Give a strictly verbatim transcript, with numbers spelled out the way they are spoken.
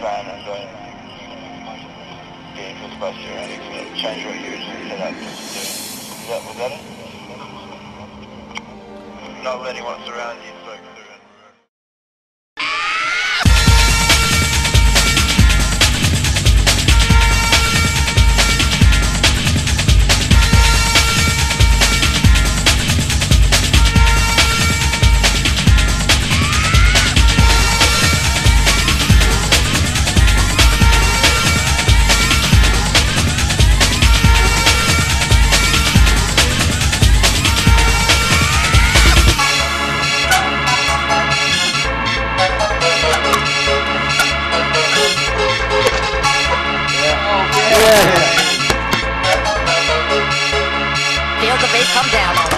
fan and going being pushed by surroundings, so change what you set up to do. Was that, was that it? Not letting what's around you soak through. Feel the bass come down.